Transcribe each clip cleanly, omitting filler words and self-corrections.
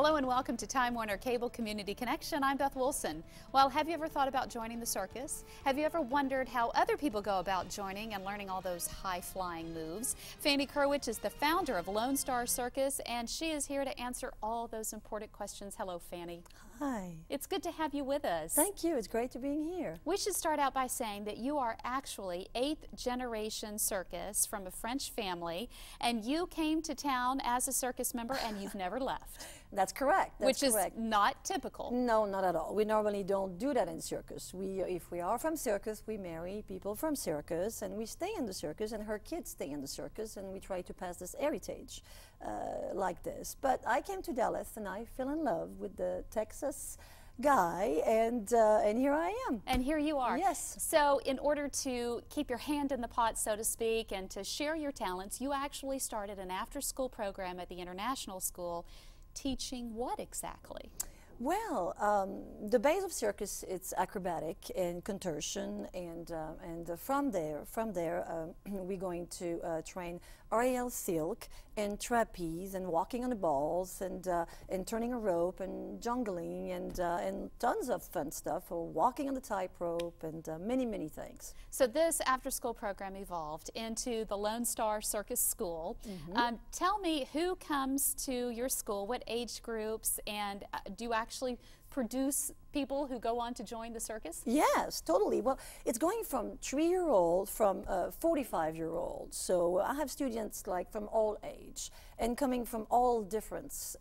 Hello and welcome to Time Warner Cable Community Connection. I'm Beth Wilson. Well, have you ever thought about joining the circus? Have you ever wondered how other people go about joining and learning all those high-flying moves? Fanny Krowich is the founder of Lone Star Circus, and she is here to answer all those important questions. Hello, Fanny. Hi. It's good to have you with us. Thank you. It's great to be here. We should start out by saying that you are actually 8th generation circus from a French family, and you came to town as a circus member and you've never left. That's correct. Which is not typical. No, not at all. We normally don't do that in circus. If we are from circus, we marry people from circus and we stay in the circus, and her kids stay in the circus, and we try to pass this heritage like this. But I came to Dallas and I fell in love with the Texas guy, and here I am. And here you are. Yes. So in order to keep your hand in the pot, so to speak, and to share your talents, you actually started an after-school program at the International School. Teaching what exactly? Well, the base of circus, it's acrobatic and contortion, and from there we're going to train aerial silk and trapeze and walking on the balls and turning a rope and jungling and tons of fun stuff, or walking on the tightrope and many things. So this after-school program evolved into the Lone Star Circus School. Tell me, who comes to your school, what age groups, and do you actually produce people who go on to join the circus? Yes, totally. Well, it's going from 3-year-old, from 45-year-old. So I have students like from all age and coming from all different,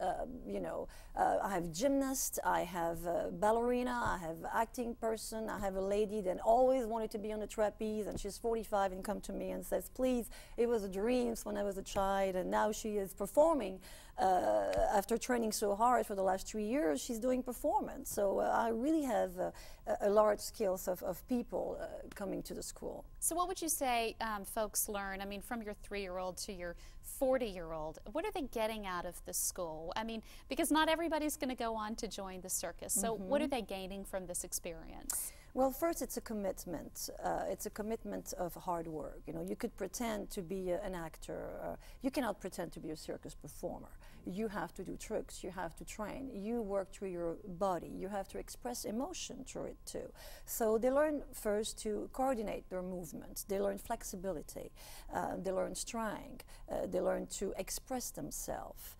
I have gymnast, I have ballerina, I have acting person, I have a lady that always wanted to be on the trapeze, and she's 45 and come to me and says, please, it was a dream when I was a child, and now she is performing. After training so hard for the last 3 years, she's doing performance. So I really have a large skills of people coming to the school. So what would you say folks learn, I mean, from your 3-year-old to your 40-year-old? What are they getting out of the school? I mean, because not everybody's going to go on to join the circus. So what are they gaining from this experience? Well, first, it's a commitment. It's a commitment of hard work. You know, you could pretend to be an actor. You cannot pretend to be a circus performer. You have to do tricks. You have to train. You work through your body. You have to express emotion through it too. So they learn first to coordinate their movements. They learn flexibility. They learn strength. They learn to express themselves,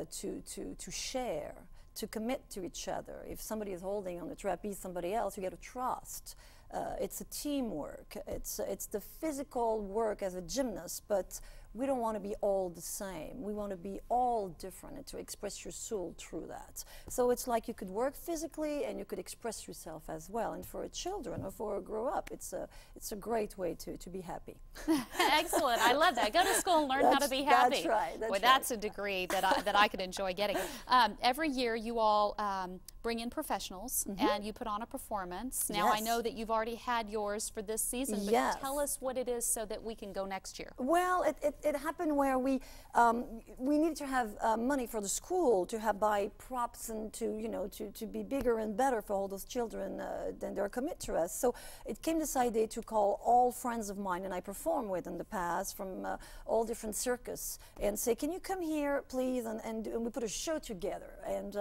to share, to commit to each other. If somebody is holding on the trapeze somebody else, you got to trust. It's a teamwork. It's the physical work as a gymnast, but we don't want to be all the same. We want to be all different and to express your soul through that. So it's like you could work physically and you could express yourself as well. And for a children or for a grow-up, it's a great way to be happy. Excellent. I love that. Go to school and learn how to be happy. That's right. Well, that's a degree that I could enjoy getting. Every year you all bring in professionals and you put on a performance. Now I know that you've already had yours for this season, but tell us what it is so that we can go next year. Well, it happened where we needed to have money for the school to buy props and to be bigger and better for all those children than they're commit to us. So it came this idea to call all friends of mine and I performed with in the past from all different circus and say, can you come here, please? And we put a show together and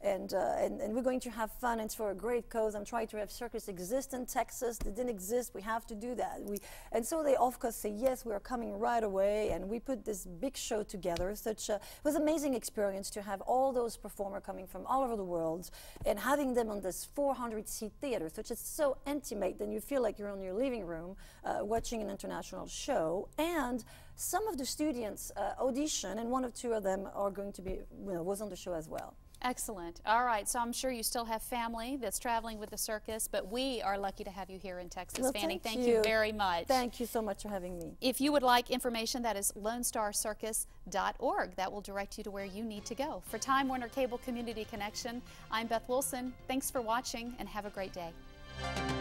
we're going to have fun. It's for a great cause. I'm trying to have circus exist in Texas. It didn't exist. We have to do that. And so they of course say, yes, we are coming right away. And we put this big show together. It was an amazing experience to have all those performers coming from all over the world and having them on this 400-seat theater, which is so intimate that you feel like you're in your living room watching an international show. And some of the students audition, and 1 or 2 of them are going to be, was on the show as well. Excellent. All right, so I'm sure you still have family that's traveling with the circus, but we are lucky to have you here in Texas. Well, Fanny, thank you very much. Thank you so much for having me. If you would like information, that is LoneStarCircus.org. That will direct you to where you need to go. For Time Warner Cable Community Connection, I'm Beth Wilson. Thanks for watching and have a great day.